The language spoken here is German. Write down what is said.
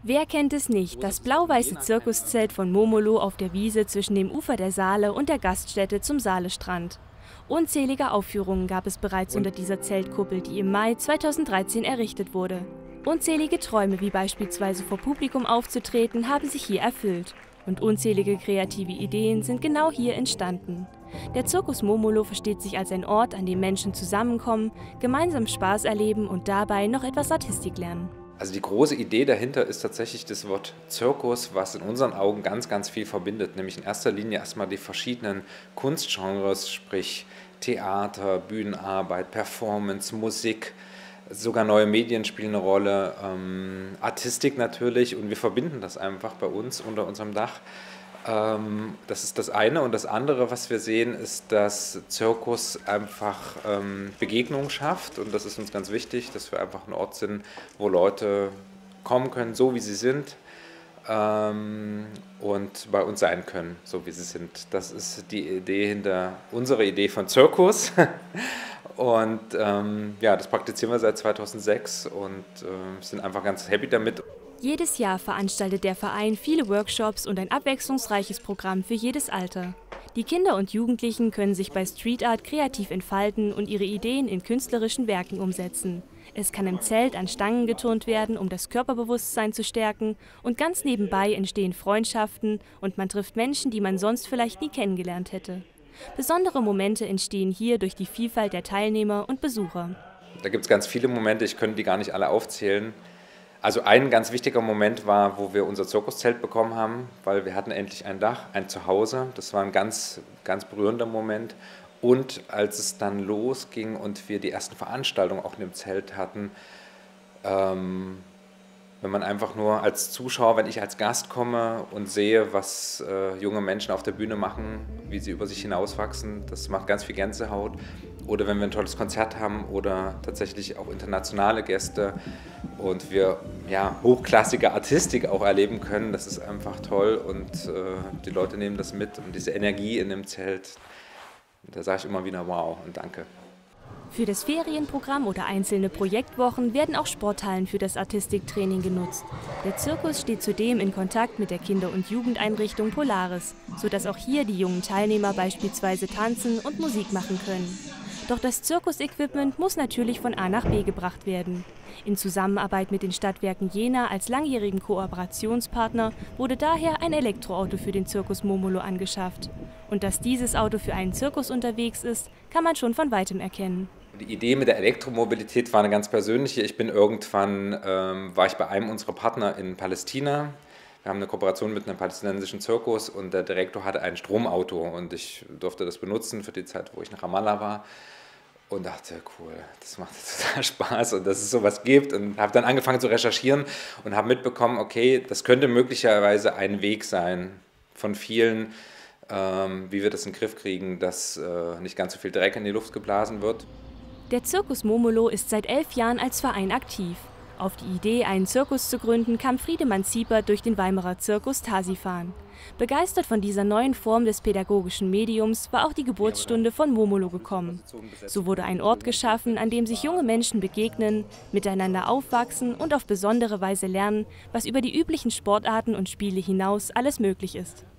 Wer kennt es nicht, das blau-weiße Zirkuszelt von Momolo auf der Wiese zwischen dem Ufer der Saale und der Gaststätte zum Saalestrand. Unzählige Aufführungen gab es bereits unter dieser Zeltkuppel, die im Mai 2013 errichtet wurde. Unzählige Träume, wie beispielsweise vor Publikum aufzutreten, haben sich hier erfüllt. Und unzählige kreative Ideen sind genau hier entstanden. Der Zirkus Momolo versteht sich als ein Ort, an dem Menschen zusammenkommen, gemeinsam Spaß erleben und dabei noch etwas Artistik lernen. Also die große Idee dahinter ist tatsächlich das Wort Zirkus, was in unseren Augen ganz, ganz viel verbindet. Nämlich in erster Linie erstmal die verschiedenen Kunstgenres, sprich Theater, Bühnenarbeit, Performance, Musik, sogar neue Medien spielen eine Rolle, Artistik natürlich, und wir verbinden das einfach bei uns unter unserem Dach. Das ist das eine, und das andere, was wir sehen, ist, dass Zirkus einfach Begegnungen schafft, und das ist uns ganz wichtig, dass wir einfach ein Ort sind, wo Leute kommen können, so wie sie sind, und bei uns sein können, so wie sie sind. Das ist die Idee hinter unserer Idee von Zirkus. Und ja, das praktizieren wir seit 2006 und sind einfach ganz happy damit. Jedes Jahr veranstaltet der Verein viele Workshops und ein abwechslungsreiches Programm für jedes Alter. Die Kinder und Jugendlichen können sich bei Street Art kreativ entfalten und ihre Ideen in künstlerischen Werken umsetzen. Es kann im Zelt an Stangen geturnt werden, um das Körperbewusstsein zu stärken, und ganz nebenbei entstehen Freundschaften und man trifft Menschen, die man sonst vielleicht nie kennengelernt hätte. Besondere Momente entstehen hier durch die Vielfalt der Teilnehmer und Besucher. Da gibt es ganz viele Momente, ich könnte die gar nicht alle aufzählen. Also ein ganz wichtiger Moment war, wo wir unser Zirkuszelt bekommen haben, weil wir hatten endlich ein Dach, ein Zuhause. Das war ein ganz, ganz berührender Moment. Und als es dann losging und wir die ersten Veranstaltungen auch in dem Zelt hatten, wenn man einfach nur als Zuschauer, wenn ich als Gast komme und sehe, was junge Menschen auf der Bühne machen, wie sie über sich hinauswachsen, das macht ganz viel Gänsehaut. Oder wenn wir ein tolles Konzert haben oder tatsächlich auch internationale Gäste und wir ja, hochklassige Artistik auch erleben können, das ist einfach toll, und die Leute nehmen das mit, und diese Energie in dem Zelt, da sage ich immer wieder wow und danke. Für das Ferienprogramm oder einzelne Projektwochen werden auch Sporthallen für das Artistiktraining genutzt. Der Zirkus steht zudem in Kontakt mit der Kinder- und Jugendeinrichtung Polaris, sodass auch hier die jungen Teilnehmer beispielsweise tanzen und Musik machen können. Doch das Zirkusequipment muss natürlich von A nach B gebracht werden. In Zusammenarbeit mit den Stadtwerken Jena als langjährigen Kooperationspartner wurde daher ein Elektroauto für den Zirkus Momolo angeschafft. Und dass dieses Auto für einen Zirkus unterwegs ist, kann man schon von weitem erkennen. Die Idee mit der Elektromobilität war eine ganz persönliche. Ich bin irgendwann, war ich bei einem unserer Partner in Palästina. Wir haben eine Kooperation mit einem palästinensischen Zirkus, und der Direktor hatte ein Stromauto, und ich durfte das benutzen für die Zeit, wo ich in Ramallah war. Und dachte, cool, das macht total Spaß, und dass es sowas gibt, und habe dann angefangen zu recherchieren und habe mitbekommen, okay, das könnte möglicherweise ein Weg sein von vielen, wie wir das in den Griff kriegen, dass nicht ganz so viel Dreck in die Luft geblasen wird. Der Zirkus Momolo ist seit 11 Jahren als Verein aktiv. Auf die Idee, einen Zirkus zu gründen, kam Friedemann Ziepert durch den Weimarer Zirkus Tasifahren. Begeistert von dieser neuen Form des pädagogischen Mediums war auch die Geburtsstunde von Momolo gekommen. So wurde ein Ort geschaffen, an dem sich junge Menschen begegnen, miteinander aufwachsen und auf besondere Weise lernen, was über die üblichen Sportarten und Spiele hinaus alles möglich ist.